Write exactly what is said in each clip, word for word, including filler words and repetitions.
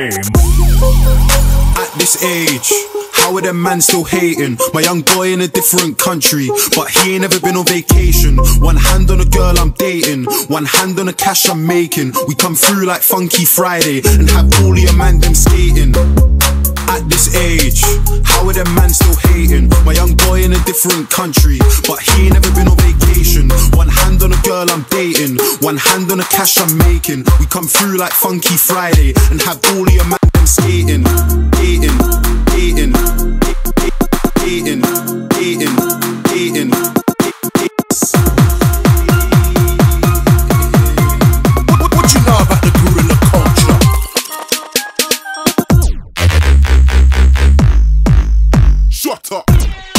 game. At this age, how are them man still hating? My young boy in a different country, but he ain't never been on vacation. One hand on a girl I'm dating, one hand on the cash I'm making. We come through like Funky Friday and have all of your man them skating. At this age, how are them man still hating? My young boy in a different country, but he ain't never been on vacation. One hand on a girl I'm dating, one hand on the cash I'm making. We come through like Funky Friday and have all of your man them skating. Dating, dating, dating, dating, dating. What, what you know about the gorilla culture? Shut up.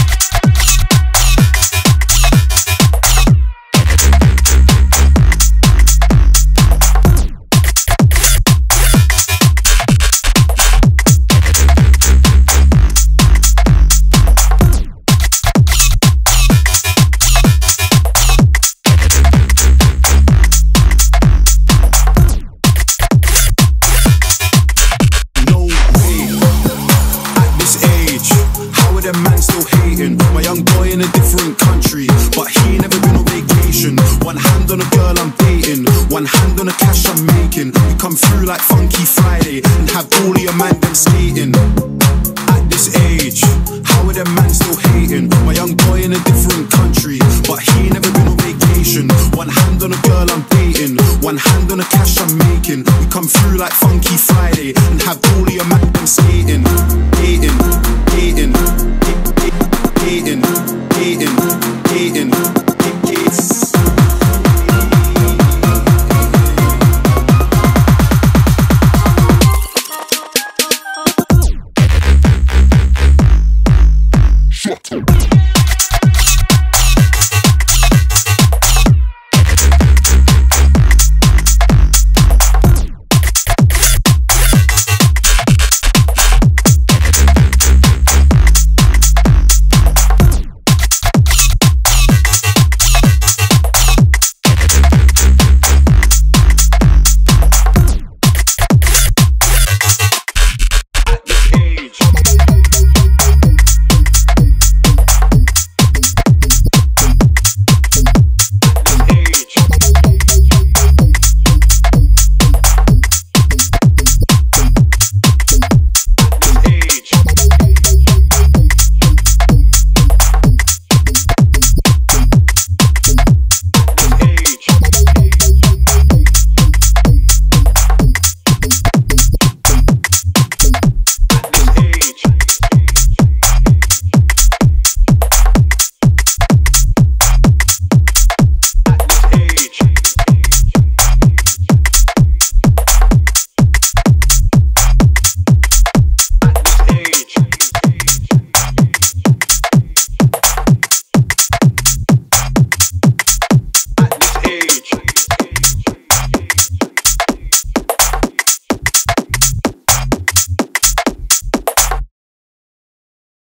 Them man still hating. My young boy in a different country, but he ain't never been on vacation. One hand on a girl I'm dating, one hand on the cash I'm making. We come through like Funky Friday and have all of your man them skating. At this age, how are them man still hating? My young boy in a different country, but he ain't never been on vacation. One hand on a girl I'm dating, one hand on the cash I'm making. We come through like Funky Friday and have all of your man them skating. Dating.